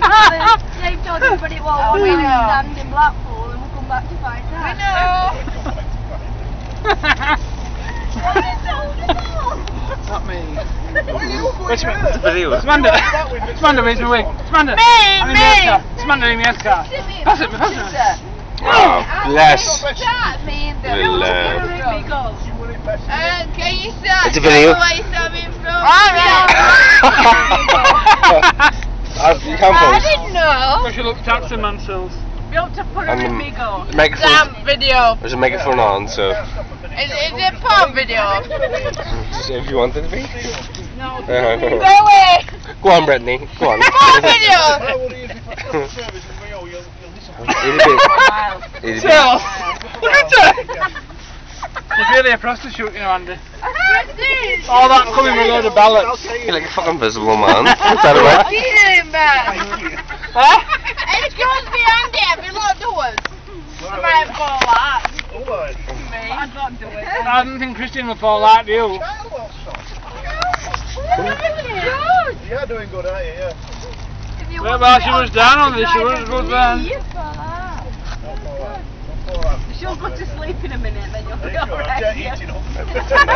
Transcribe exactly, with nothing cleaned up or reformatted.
They've told everybody it was one night stand in Blackpool and we'll come back to find out. We know! Not me. Which one? It's a video. Samantha! Samantha, where's my wig? Samantha! Me, I'm in me. the S car. Samantha, in the S car. Pass it, pass it. Oh, bless. Start me in the Well, uh, Uh, can you start? It's a video. Where you starting from? Uh, you can't I pause. didn't know. We should look taxi man sells. We ought to put And her in the Migo. megaphone. Damn video. There's a megaphone on, so Is, is it porn video? just if you want it to be. No. Go away. Go on, Brittany. Go on. Porn video. It'll be. It'll be. Sells! Look at that! She's really a prostitute, you know, Andy. All that coming with a load of ballots. You're like a fucking visible man. What's that about? Huh? Excuse me, Andy. Have you locked doors? I might have gone like me. I'd not do it. I don't think Christian will fall like you. You're doing good, aren't you? Yeah. Well, while she was down on this, she was good then. She'll go to sleep in a minute, then you'll be Sure, I'm alright. eating up.